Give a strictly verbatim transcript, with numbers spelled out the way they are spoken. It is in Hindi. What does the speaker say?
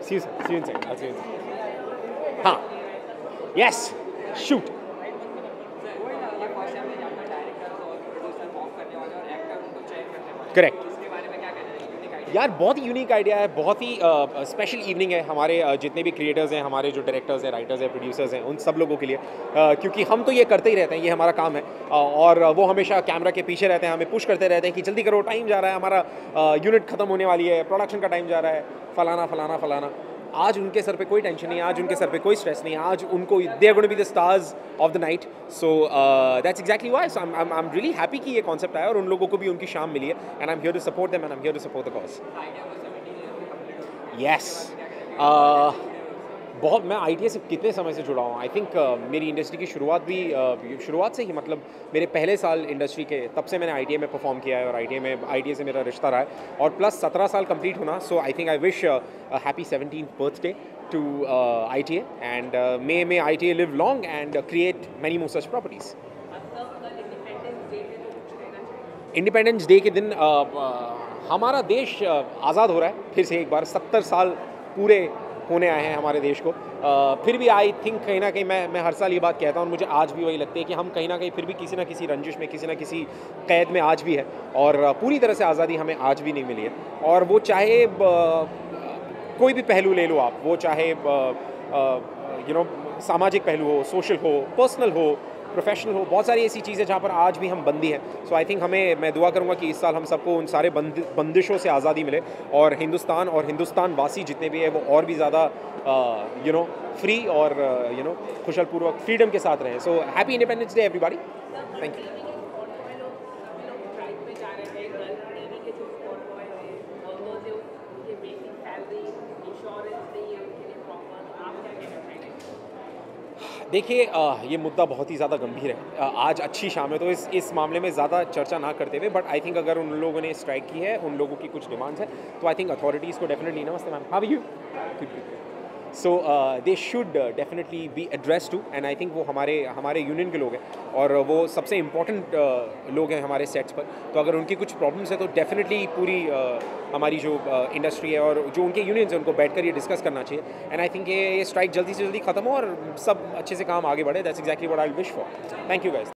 See you, see you inside. I'll see you inside. हाँ, yes, shoot. करेक्ट यार, बहुत ही यूनिक आइडिया है, बहुत ही स्पेशल uh, इवनिंग है हमारे uh, जितने भी क्रिएटर्स हैं, हमारे जो डायरेक्टर्स हैं, राइटर्स हैं, प्रोड्यूसर्स हैं, उन सब लोगों के लिए uh, क्योंकि हम तो ये करते ही रहते हैं, ये हमारा काम है uh, और वो हमेशा कैमरा के पीछे रहते हैं, हमें पुश करते रहते हैं कि जल्दी करो, टाइम जा रहा है, हमारा यूनिट uh, ख़त्म होने वाली है, प्रोडक्शन का टाइम जा रहा है, फलाना फलाना फलाना। आज उनके सर पे कोई टेंशन नहीं, आज उनके सर पे कोई स्ट्रेस नहीं, आज उनको they are going to be the stars of the night. So that's exactly why so I am really happy कि ये कॉन्सेप्ट आया और उन लोगों को भी उनकी शाम मिली है, and I am here to support them and I am here to support the cause. Yes, बहुत मैं आई टी ए से कितने समय से जुड़ा हूँ। आई थिंक uh, मेरी इंडस्ट्री की शुरुआत भी uh, शुरुआत से ही, मतलब मेरे पहले साल इंडस्ट्री के, तब से मैंने आई टी ए में परफॉर्म किया है और आई टी ए में आई टी ए से मेरा रिश्ता रहा है और प्लस सत्रह साल कंप्लीट होना। So I think I wish happy seventeenth birthday to I T A and may may I T A live long and create many more such properties. Independence day के दिन uh, uh, हमारा देश uh, आज़ाद हो रहा है फिर से एक बार। सत्तर साल पूरे होने आए हैं हमारे देश को। uh, फिर भी आई थिंक कहीं ना कहीं मैं मैं हर साल ये बात कहता हूँ और मुझे आज भी वही लगती है कि हम कहीं ना कहीं फिर भी किसी ना किसी रंजिश में, किसी ना किसी कैद में आज भी है और uh, पूरी तरह से आज़ादी हमें आज भी नहीं मिली है। और वो चाहे uh, कोई भी पहलू ले लो आप, वो चाहे यू नो सामाजिक पहलू हो, सोशल हो, पर्सनल हो, प्रोफेशनल हो, बहुत सारी ऐसी चीज़ें जहाँ पर आज भी हम बंदी हैं। सो आई थिंक हमें, मैं दुआ करूँगा कि इस साल हम सबको उन सारे बंद बंदिशों से आज़ादी मिले और हिंदुस्तान और हिंदुस्तान वासी जितने भी हैं वो और भी ज़्यादा यू नो फ्री और यू नो खुशहालपूर्वक फ्रीडम के साथ रहें। So happy independence day everybody. Thank you. देखिए, ये मुद्दा बहुत ही ज़्यादा गंभीर है। आज अच्छी शाम है तो इस इस मामले में ज़्यादा चर्चा ना करते हुए, बट आई थिंक अगर उन लोगों ने स्ट्राइक की है, उन लोगों की कुछ डिमांड्स है, तो आई थिंक अथॉरिटीज़ को डेफिनेटली, नमस्ते ma'am, how are you, so they should definitely be address to, and I think वो हमारे हमारे यूनियन के लोग हैं और वो सबसे इम्पोर्टेंट uh, लोग हैं हमारे सेट्स पर। तो अगर उनकी कुछ प्रॉब्लम्स है तो डेफिनेटली पूरी uh, हमारी जो इंडस्ट्री uh, है और जो उनके यूनियंस हैं उनको बैठकर ये डिस्कस करना चाहिए। एंड आई थिंक ये स्ट्राइक जल्दी से जल्दी खत्म हो और सब अच्छे से काम आगे बढ़े। That's exactly what I wish for. Thank you guys.